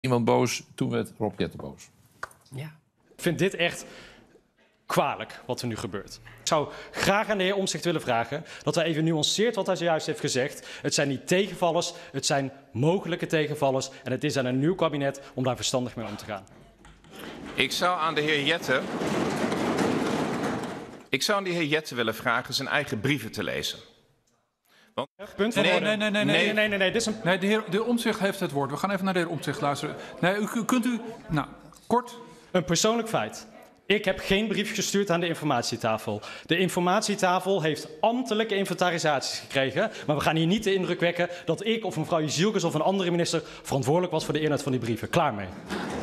Iemand boos, toen werd Rob Jetten boos. Ja. Ik vind dit echt kwalijk wat er nu gebeurt. Ik zou graag aan de heer Omtzigt willen vragen dat hij even nuanceert wat hij zojuist heeft gezegd. Het zijn niet tegenvallers, het zijn mogelijke tegenvallers. En het is aan een nieuw kabinet om daar verstandig mee om te gaan. Ik zou aan de heer Jetten willen vragen zijn eigen brieven te lezen. Want... Punt van orde. Nee. Dit is een... Nee, de heer Omtzigt heeft het woord. We gaan even naar de heer Omtzigt luisteren. Nee, kunt u... Nou, kort. Een persoonlijk feit. Ik heb geen brief gestuurd aan de informatietafel. De informatietafel heeft ambtelijke inventarisaties gekregen. Maar we gaan hier niet de indruk wekken dat ik of mevrouw Jezielkes of een andere minister verantwoordelijk was voor de inhoud van die brieven. Klaar mee.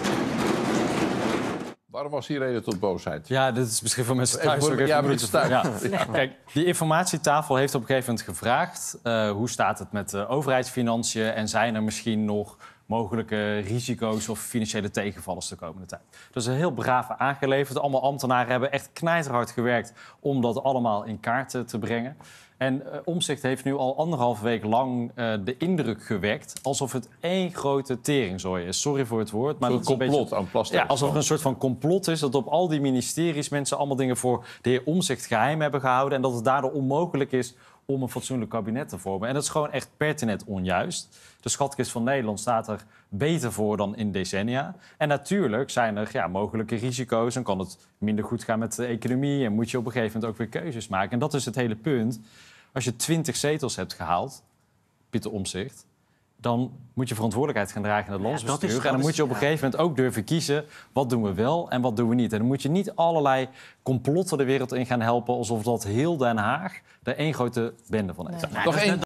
Waarom was hier reden tot boosheid? Ja, dit is misschien voor mensen thuis ook even mensen thuis. Ja. Kijk, die informatietafel heeft op een gegeven moment gevraagd... hoe staat het met de overheidsfinanciën en zijn er misschien nog mogelijke risico's of financiële tegenvallers de komende tijd. Dat is een heel brave aangeleverd. Allemaal ambtenaren hebben echt knijterhard gewerkt om dat allemaal in kaart te brengen. En Omtzigt heeft nu al 1,5 week lang de indruk gewekt alsof het één grote teringzooi is. Sorry voor het woord. Maar een dat is een complot beetje, aan plastic. Ja, alsof er een soort van complot is dat op al die ministeries mensen allemaal dingen voor de heer Omtzigt geheim hebben gehouden en dat het daardoor onmogelijk is om een fatsoenlijk kabinet te vormen. En dat is gewoon echt pertinent onjuist. De schatkist van Nederland staat er beter voor dan in decennia. En natuurlijk zijn er mogelijke risico's en kan het minder goed gaan met de economie en moet je op een gegeven moment ook weer keuzes maken. En dat is het hele punt. Als je 20 zetels hebt gehaald, Pieter Omtzigt, dan moet je verantwoordelijkheid gaan dragen in het landsbestuur. En dan moet je op een gegeven moment ook durven kiezen wat doen we wel en wat doen we niet. En dan moet je niet allerlei complotten de wereld in gaan helpen alsof dat heel Den Haag er één grote bende van is. Nog één